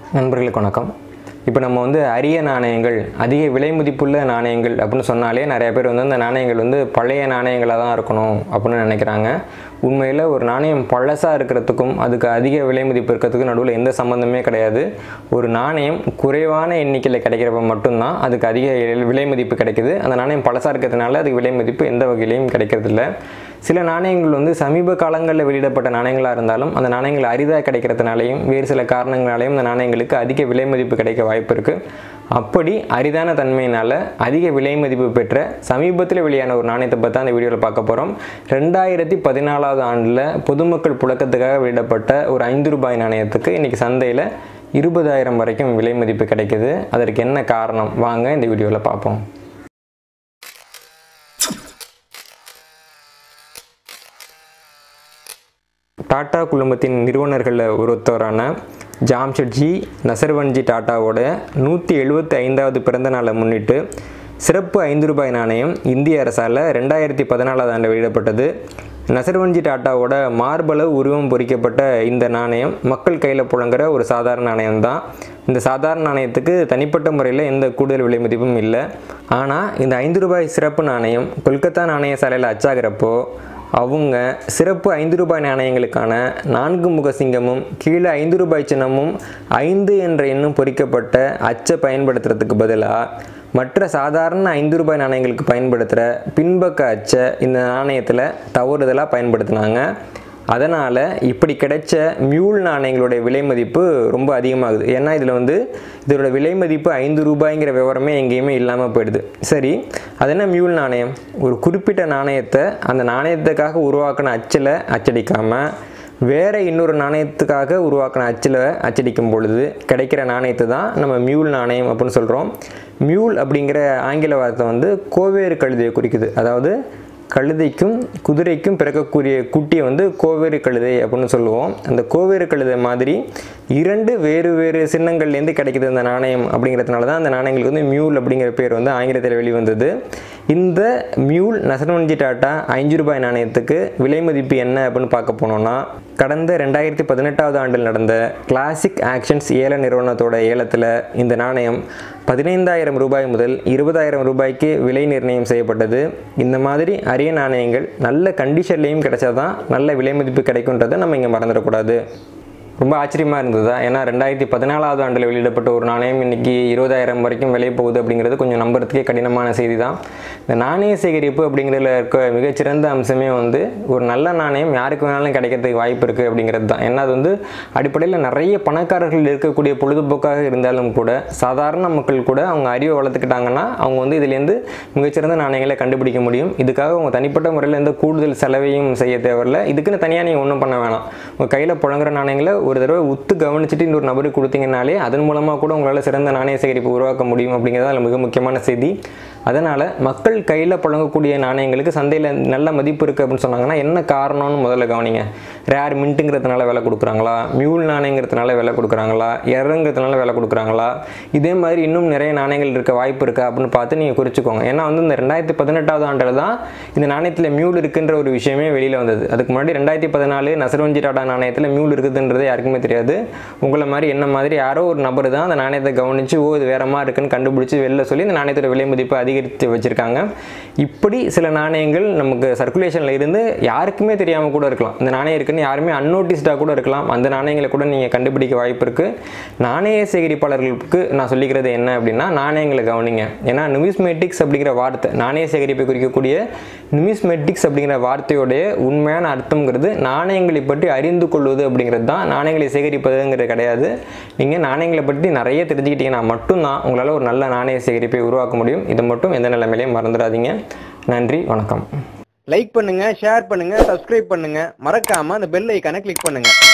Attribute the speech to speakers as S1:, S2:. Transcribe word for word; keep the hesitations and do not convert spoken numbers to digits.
S1: நண்பர்களுக்கு வணக்கம். இப்போ நம்ம வந்து அரிய நாணயங்கள், அதிக விலை மதிப்புள்ள நாணயங்கள் அப்படின்னு சொன்னாலே நிறைய பேர் வந்து அந்த நாணயங்கள் வந்து பழைய நாணயங்களாக தான் இருக்கணும் அப்படின்னு நினைக்கிறாங்க. உண்மையில் ஒரு நாணயம் பழசாக இருக்கிறதுக்கும் அதுக்கு அதிக விலை மதிப்பு இருக்கிறதுக்கும் நடுவில் எந்த சம்மந்தமே கிடையாது. ஒரு நாணயம் குறைவான எண்ணிக்கையில் கிடைக்கிறப்ப மட்டும்தான் அதுக்கு அதிக விலை மதிப்பு கிடைக்குது. அந்த நாணயம் பழசாக இருக்கிறதுனால அதுக்கு விலை மதிப்பு எந்த வகையிலையும் கிடைக்கிறதில்ல. சில நாணயங்கள் வந்து சமீப காலங்களில் வெளியிடப்பட்ட நாணயங்களாக இருந்தாலும் அந்த நாணயங்கள் அரிதாக கிடைக்கிறதுனாலையும் வேறு சில காரணங்களாலையும் அந்த நாணயங்களுக்கு அதிக விலை மதிப்பு கிடைக்க வாய்ப்பு இருக்குது. அப்படி அரிதான தன்மையினால் அதிக விலை மதிப்பு பெற்ற சமீபத்தில் வெளியான ஒரு நாணயத்தை பற்றி அந்த வீடியோவில் பார்க்க போகிறோம். ரெண்டாயிரத்தி பதினாலாவது ஆண்டில் பொதுமக்கள் புழக்கத்துக்காக வெளியிடப்பட்ட ஒரு ஐந்து ரூபாய் நாணயத்துக்கு இன்றைக்கி சந்தையில் இருபதாயிரம் வரைக்கும் விலை மதிப்பு கிடைக்குது. அதற்கு என்ன காரணம்? வாங்க இந்த வீடியோவில் பார்ப்போம். டாடா குழுமத்தின் நிறுவனர்களில் ஒருத்தவரான ஜாம்ஷெட்ஜி நசர்வன்ஜி டாட்டாவோட நூற்றி எழுபத்தி ஐந்தாவது பிறந்த நாளை முன்னிட்டு சிறப்பு ஐந்து ரூபாய் நாணயம் இந்திய அரசால் ரெண்டாயிரத்தி பதினாலாவது ஆண்டு வெளியிடப்பட்டது. நசர்வன்ஜி டாட்டாவோட மார்பளவு உருவம் பொறிக்கப்பட்ட இந்த நாணயம் மக்கள் கையில் புழங்குற ஒரு சாதாரண நாணயம் தான். இந்த சாதாரண நாணயத்துக்கு தனிப்பட்ட முறையில் எந்த கூடுதல் விலை மதிப்பும் இல்லை. ஆனால் இந்த ஐந்து ரூபாய் சிறப்பு நாணயம் கொல்கத்தா நாணய சாலையில் அச்சாகிறப்போ அவங்க சிறப்பு ஐந்து ரூபாய் நாணயங்களுக்கான நான்கு முக சிங்கமும் கீழே ஐந்து ரூபாய் சின்னமும் ஐந்து என்ற எண்ணும் பொறிக்கப்பட்ட அச்சை பயன்படுத்துறதுக்கு பதிலாக மற்ற சாதாரண ஐந்து ரூபாய் நாணயங்களுக்கு பயன்படுத்துகிற பின்பக்க அச்சை இந்த நாணயத்தில் தவறுதலாக பயன்படுத்தினாங்க. அதனால் இப்படி கிடைச்ச மியூல் நாணயங்களுடைய விலை மதிப்பு ரொம்ப அதிகமாகுது. ஏன்னா இதில் வந்து இதோட விலை மதிப்பு ஐந்து ரூபாய்ங்கிற விவரமே எங்கேயுமே இல்லாமல் போயிடுது. சரி, அது என்ன மியூல் நாணயம்? ஒரு குறிப்பிட்ட நாணயத்தை அந்த நாணயத்துக்காக உருவாக்கின அச்சில் அச்சடிக்காமல் வேறு இன்னொரு நாணயத்துக்காக உருவாக்கின அச்சில் அச்சடிக்கும் பொழுது கிடைக்கிற நாணயத்தை தான் நம்ம மியூல் நாணயம் அப்படின்னு சொல்கிறோம். மியூல் அப்படிங்கிற ஆங்கில வார்த்தை வந்து கோவேறு கழுதையை குறிக்குது. அதாவது கழுதைக்கும் குதிரைக்கும் பிறக்கக்கூடிய குட்டியை வந்து கோவேறு கழுதை அப்படின்னு சொல்லுவோம். அந்த கோவேறு கழுதை மாதிரி இரண்டு வேறு வேறு சின்னங்கள்லேருந்து கிடைக்கிது அந்த நாணயம். அப்படிங்கிறதுனால தான் அந்த நாணயங்களுக்கு வந்து மியூல் அப்படிங்கிற பேர் வந்து ஆங்கிலத்தில் வெளிவந்தது. இந்த மியூல் நசர்வன்ஜி டாட்டா ஐந்து ரூபாய் நாணயத்துக்கு விலை மதிப்பு என்ன அப்படின்னு பார்க்க போனோம்னா, கடந்த ரெண்டாயிரத்தி பதினெட்டாவது ஆண்டில் நடந்த கிளாசிக் ஆக்ஷன்ஸ் ஏல நிறுவனத்தோட ஏலத்தில் இந்த நாணயம் பதினைந்தாயிரம் ரூபாய் முதல் இருபதாயிரம் ரூபாய்க்கு விலை நிர்ணயம் செய்யப்பட்டது. இந்த மாதிரி அரிய நாணயங்கள் நல்ல கண்டிஷன்லேயும் கிடைச்சாதான் நல்ல விலை மதிப்பு கிடைக்குன்றதை நம்ம இங்கே மறந்துடக்கூடாது. ரொம்ப ஆச்சரியமாக இருந்ததா? ஏன்னா ரெண்டாயிரத்தி பதினாலாவது ஆண்டில் வெளியிடப்பட்ட ஒரு நாணயம் இன்றைக்கி இருபதாயிரம் வரைக்கும் விலை போகுது அப்படிங்கிறது கொஞ்சம் நம்புறதுக்கே கடினமான செய்தி தான். இந்த நாணய சேகரிப்பு அப்படிங்கிறதுல இருக்க மிகச்சிறந்த அம்சமே வந்து ஒரு நல்ல நாணயம் யாருக்கு வேணாலும் கிடைக்கிறதுக்கு வாய்ப்பு இருக்குது அப்படிங்கிறது தான். ஏன்னா அது வந்து அடிப்படையில் நிறைய பணக்காரர்கள் இருக்கக்கூடிய பொழுதுபோக்காக இருந்தாலும் கூட சாதாரண மக்கள் கூட அவங்க அறிவை வளர்த்துக்கிட்டாங்கன்னா அவங்க வந்து இதுலேருந்து மிகச்சிறந்த நாணயங்களை கண்டுபிடிக்க முடியும். இதுக்காக அவங்க தனிப்பட்ட முறையில் எந்த கூடுதல் செலவையும் செய்ய தேவையில்லை. இதுக்குன்னு தனியாக நீங்கள் ஒன்றும் பண்ண வேணாம். உங்கள் கையில் புழங்குற நாணயங்களை ஒரு தடவை உத்து கவனிச்சுட்டு இன்னொரு நபருக்கு கொடுத்தீங்கனாலே அதன் மூலமாக கூட உங்களால் சிறந்த நாணய சேகரிப்பு உருவாக்க முடியும் அப்படிங்கிறது அதில் மிக முக்கியமான செய்தி. அதனால் மக்கள் கையில் புழங்கக்கூடிய நாணயங்களுக்கு சந்தையில் நல்ல மதிப்பு இருக்குது அப்படின்னு சொன்னாங்கன்னா என்ன காரணம்னு முதல்ல கவனிங்க. ரேர் மின்ட்டுங்கிறதுனால விலை கொடுக்குறாங்களா? மியூல் நாணயங்கிறதுனால விலை கொடுக்குறாங்களா? எரங்கிறதுனால விலை கொடுக்குறாங்களா? இதே மாதிரி இன்னும் நிறைய நாணயங்கள் இருக்க வாய்ப்பு இருக்கா அப்படின்னு பார்த்து நீங்கள் குறிச்சிக்கோங்க. ஏன்னா வந்து இந்த ரெண்டாயிரத்தி பதினெட்டாவது ஆண்டில் தான் இந்த நாணயத்தில் மியூல் இருக்குன்ற ஒரு விஷயமே வெளியில் வந்தது. அதுக்கு முன்னாடி ரெண்டாயிரத்தி பதினாலு நசர்வன்ஜி டாட்டா நாணயத்தில் மியூல் இருக்குதுன்றது யாருக்குமே தெரியாது. உங்களை மாதிரி என்ன மாதிரி யாரோ ஒரு நபர் தான் அந்த நாணயத்தை கவனித்து ஓ இது வேற மாதிரி இருக்குன்னு கண்டுபிடிச்சி வெளில சொல்லி இந்த நாணயத்தோட விலை மதிப்பு அதிகரித்து வச்சுருக்காங்க. இப்படி சில நாணயங்கள் நமக்கு சர்க்குலேஷனில் இருந்து யாருக்குமே தெரியாமல் கூட இருக்கலாம். இந்த நாணயம் இருக்குன்னு யாருமே அன்னோட்டிஸ்டாக கூட இருக்கலாம். அந்த நாணயங்களை கூட நீங்கள் கண்டுபிடிக்க வாய்ப்பு இருக்குது. நாணய சேகரிப்பாளர்களுக்கு நான் சொல்லிக்கிறது என்ன அப்படின்னா, நாணயங்களை கவனிங்க. ஏன்னா நியூமிஸ்மேட்டிக்ஸ் அப்படிங்கிற வார்த்தை, நாணய சேகரிப்பை குறிக்கக்கூடிய நியூமிஸ்மேட்டிக்ஸ் அப்படிங்கிற வார்த்தையோடைய உண்மையான அர்த்தங்கிறது நாணயங்களை பற்றி அறிந்து கொள்வது அப்படிங்கிறது தான். நாணயங்களை சேகரிப்பதுங்கிறது கிடையாது. நீங்கள் நாணயங்களை பற்றி நிறைய தெரிஞ்சுக்கிட்டீங்கன்னா மட்டும்தான் உங்களால் ஒரு நல்ல நாணய சேகரிப்பை உருவாக்க முடியும். இதை மட்டும் எந்த நிலைமையிலையும் மறந்துடாதீங்க. நன்றி, வணக்கம்.
S2: லைக் பண்ணுங்க, ஷேர் பண்ணுங்க, சப்ஸ்கிரைப் பண்ணுங்க, மறக்காம அந்த பெல் ஐகானை கிளிக் பண்ணுங்க.